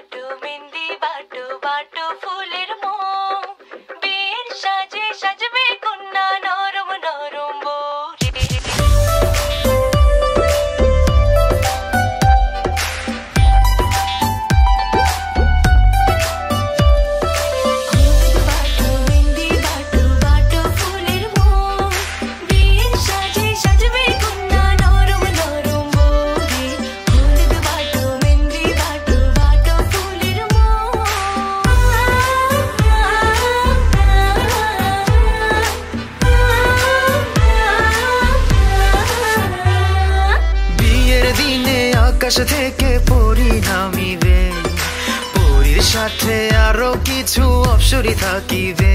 बाटो मेहंदी बाटो बाटो फूलेर मोम बिয়ের সাজে সাজবে কন্যা নরম নরম বরে আকাশ থেকে পরি নামিবে পরির সাথে আরো কিছু অপসরী থাকিবে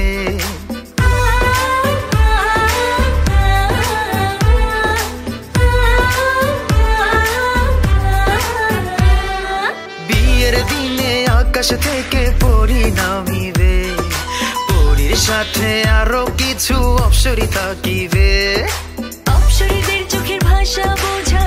বিয়ের দিনে আকাশ থেকে পরি নামিবে পরির সাথে আরো কিছু অপসরী থাকিবে অপসরীদের চোখের ভাষা বোঝা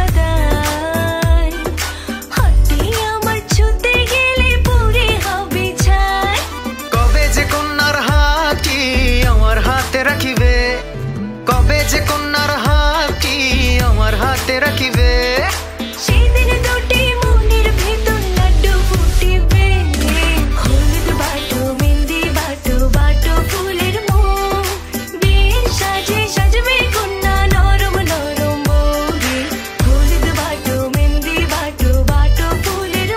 রাখিবে কবে যে কন্যার হাতটি আমার হাতে রাখিবে সেদিন দুটি মনের ভেতর লাড্ডু ফুটিবে হলুদ বাটো মেহেন্দি বাটো বাটো ফুলের মোম বিয়ের সাজে সাজবে কন্যা নরম নরম বরে হলুদ বাটো মেহেন্দি বাটো বাটো ফুলের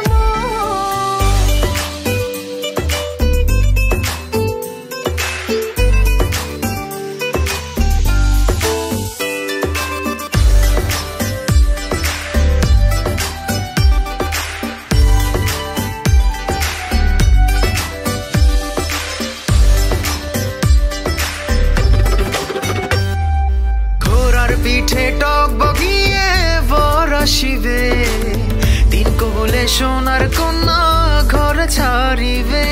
পিঠে টক বগিয়ে বর আসিবে তিন কবলে সোনার কন্যা ঘর ছাড়িবে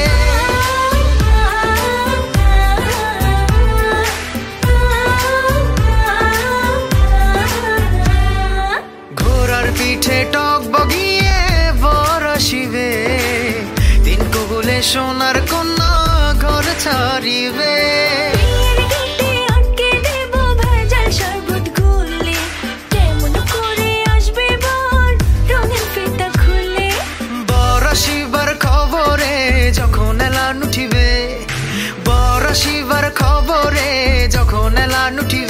ঘোড়ার পিঠে টক বগিয়ে বর আসিবে তিন কবলে সোনার কন্যা ঘর ছাড়িবে যখন এলান উঠিবে বর আসিবার খবরে যখন এলান উঠিবে